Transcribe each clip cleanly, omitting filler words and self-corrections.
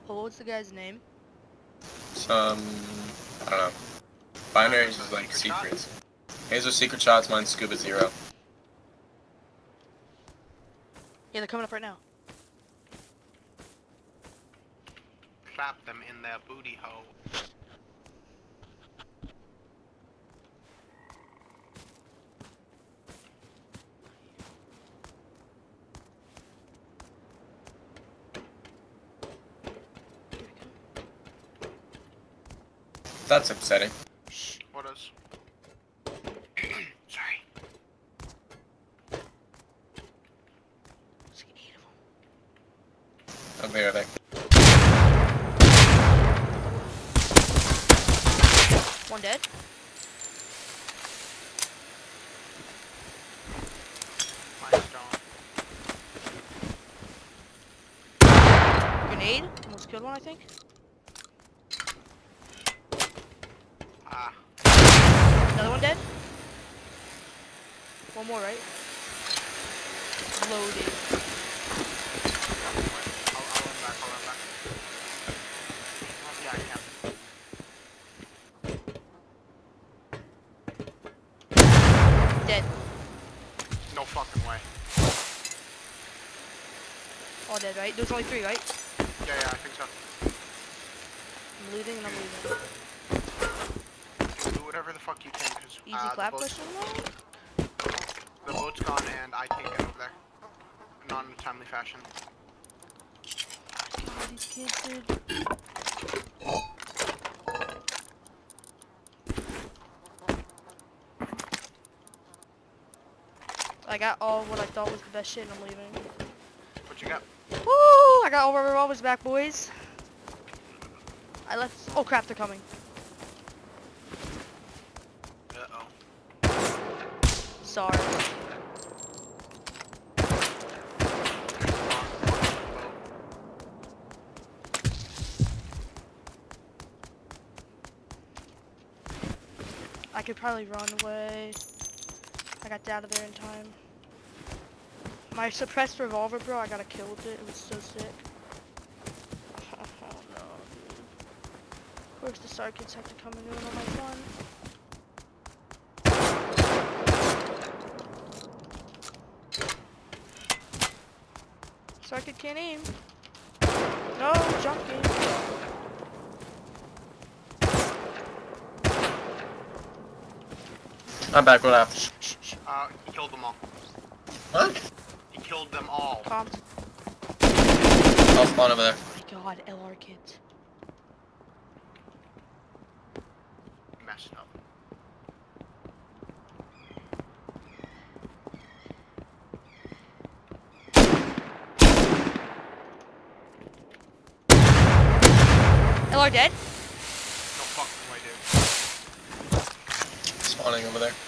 Well, what's the guy's name? Some, I don't know. Binaries is like secrets. His are secret shots, mine's Scuba Zero. Yeah, they're coming up right now. Trap them in their booty hole. That's upsetting. Shh. What is? Sorry. There's like 8 of them. Oh, there they. One dead. Milestone. Grenade. Almost killed one, I think. Ah. Another one dead. One more, right? Loaded. I'll run back. Oh, yeah, I can. Dead. No fucking way. All dead, right? There's only 3, right? Yeah, I think so. I'm looting and I'm leaving. Do whatever the fuck you can, because Easy clap question mark? the boat's gone and I can't get over there. Not in a timely fashion. God, these kids, dude. I got all what I thought was the best shit and I'm leaving. What you got? Woo! I got all my revolvers back, boys. I left. Oh crap, they're coming. Uh-oh. Sorry. I could probably run away. I got out of there in time. My suppressed revolver, bro, I got a kill with it. It was so sick. Oh no, dude. Of course the SAR kids have to come and ruin all my fun. SAR kid can't aim. No, jumping. I'm back, what happened? He killed them all. What? He killed them all. Comms. I'll spawn over there. Oh my god, LR kids. Messed up. LR dead? No fucking way, dude. Spawning over there.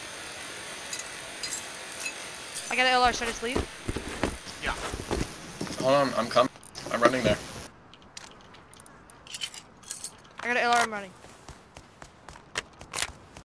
I got an LR, should I just leave? Yeah. Hold on, I'm coming. I'm running there. I got an LR, I'm running.